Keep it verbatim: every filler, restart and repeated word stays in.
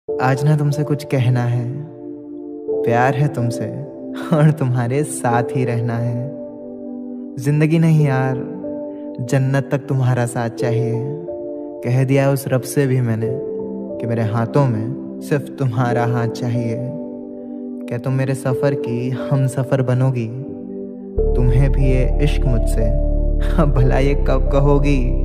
आज ना तुमसे कुछ कहना है। प्यार है तुमसे और तुम्हारे साथ ही रहना है। जिंदगी नहीं यार, जन्नत तक तुम्हारा साथ चाहिए। कह दिया उस रब से भी मैंने कि मेरे हाथों में सिर्फ तुम्हारा हाथ चाहिए। क्या तुम मेरे सफ़र की हम सफ़र बनोगी? तुम्हें भी ये इश्क मुझसे अब भला ये कब कहोगी?